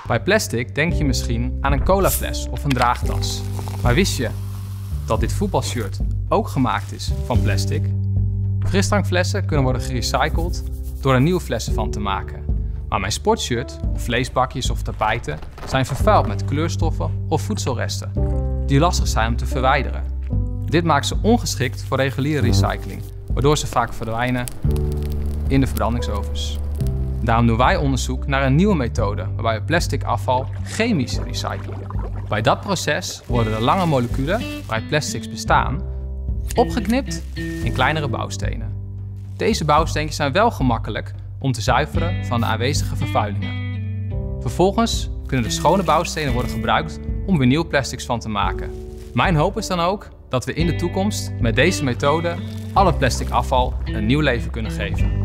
Bij plastic denk je misschien aan een colafles of een draagtas. Maar wist je dat dit voetbalshirt ook gemaakt is van plastic? Frisdrankflessen kunnen worden gerecycled door er nieuwe flessen van te maken. Maar mijn sportshirt, of vleesbakjes of tapijten zijn vervuild met kleurstoffen of voedselresten die lastig zijn om te verwijderen. Dit maakt ze ongeschikt voor reguliere recycling, waardoor ze vaak verdwijnen in de verbrandingsovens. Daarom doen wij onderzoek naar een nieuwe methode waarbij we plastic afval chemisch recyclen. Bij dat proces worden de lange moleculen waaruit plastics bestaan opgeknipt in kleinere bouwstenen. Deze bouwsteentjes zijn wel gemakkelijk om te zuiveren van de aanwezige vervuilingen. Vervolgens kunnen de schone bouwstenen worden gebruikt om weer nieuwe plastics van te maken. Mijn hoop is dan ook dat we in de toekomst met deze methode al het plastic afval een nieuw leven kunnen geven.